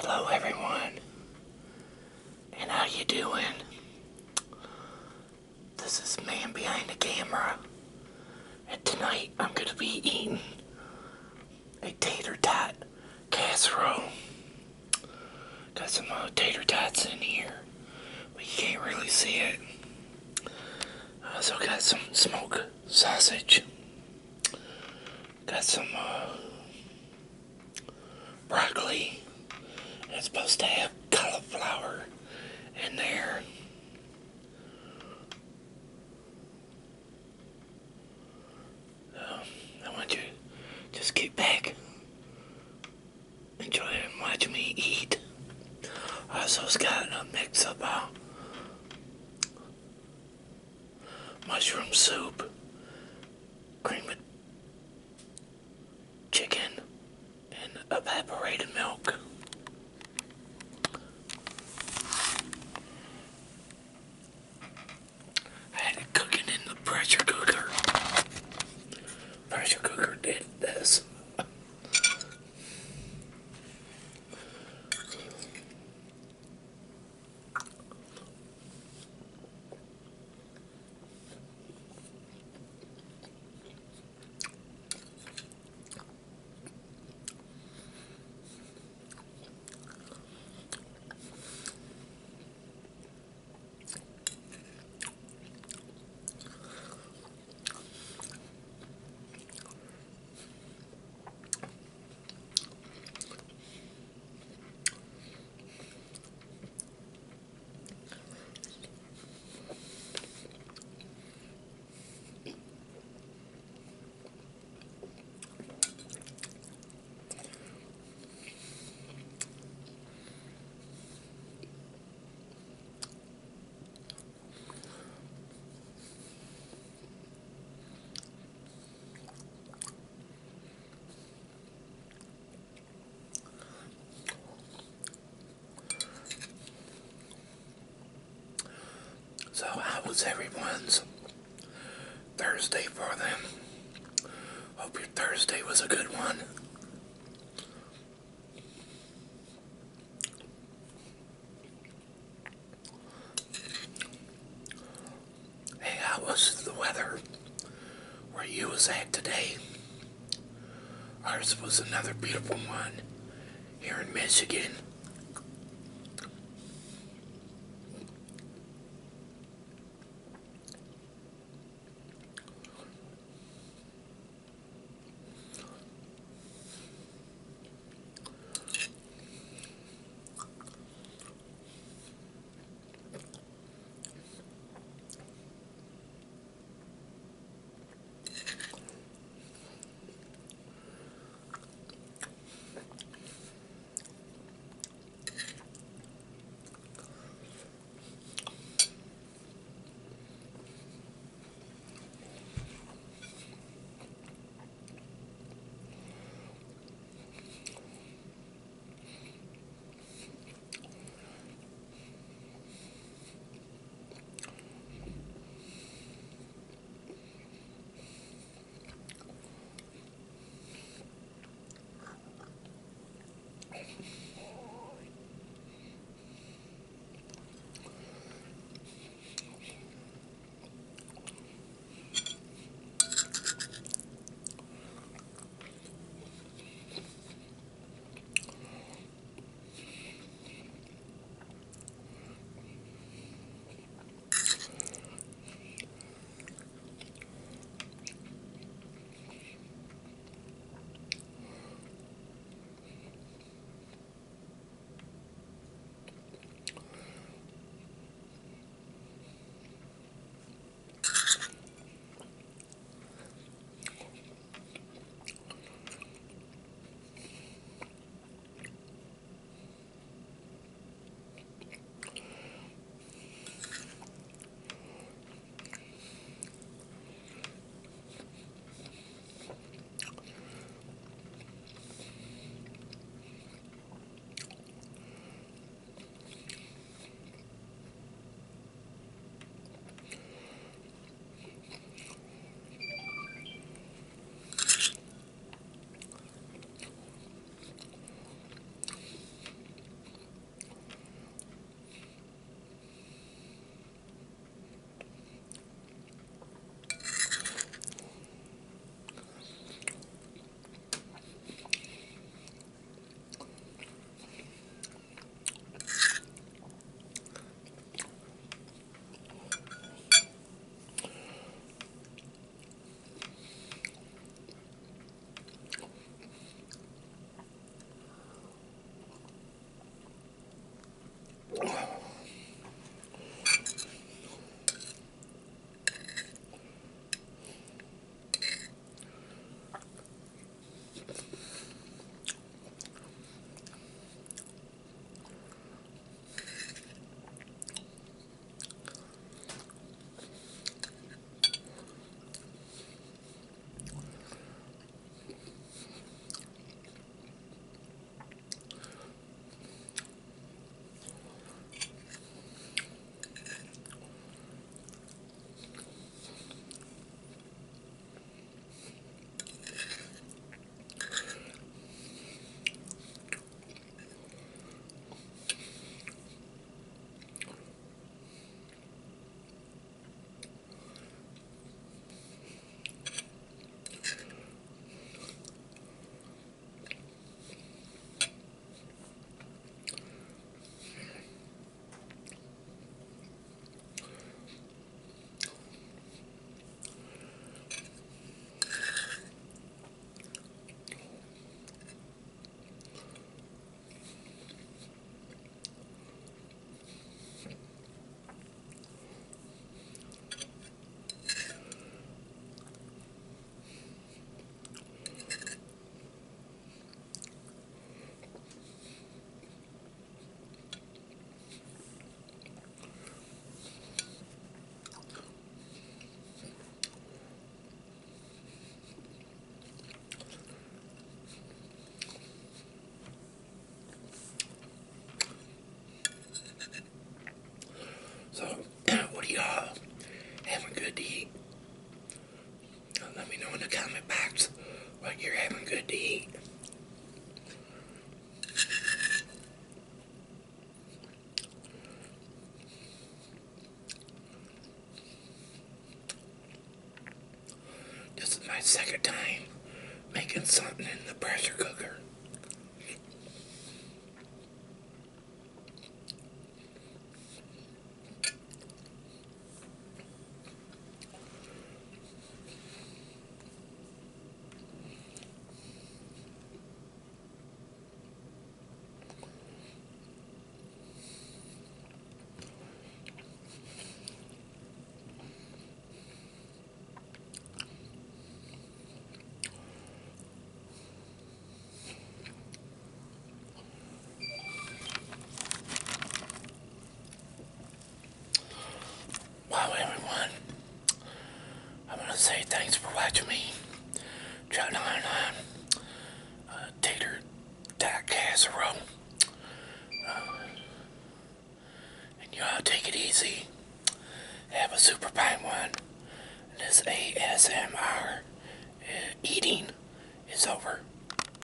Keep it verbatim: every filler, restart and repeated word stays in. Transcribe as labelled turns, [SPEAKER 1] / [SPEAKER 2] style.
[SPEAKER 1] Hello everyone, and how you doing? This is Man Behind the Camera, and tonight I'm going to be eating a tater tot casserole. Got some uh, tater tots in here, but you can't really see it. I also got some smoked sausage. Got some uh, broccoli. And it's supposed to have cauliflower in there. So, I want you to just get back, enjoy and watch me eat. Also, it's got a mix of uh, mushroom soup, cream of chicken, and evaporated milk. I had it cooking in the pressure cooker. Pressure cooker did this. So how was everyone's Thursday for them? Hope your Thursday was a good one. Hey, how was the weather where you was at today? Ours was another beautiful one here in Michigan. second time making something in the pressure cooker. Wow, everyone. I want to say thanks for watching me try on on uh, tater tack casserole. And you all take it easy. Have a super fine one. This A S M R uh, eating is over.